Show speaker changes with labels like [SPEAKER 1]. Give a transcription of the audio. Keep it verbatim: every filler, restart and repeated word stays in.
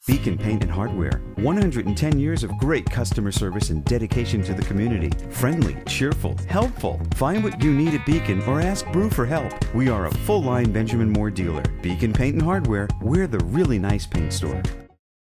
[SPEAKER 1] Beacon Paint and Hardware. one hundred ten years of great customer service and dedication to the community. Friendly, cheerful, helpful. Find what you need at Beacon or ask Brew for help. We are a full-line Benjamin Moore dealer. Beacon Paint and Hardware. We're the really nice paint store.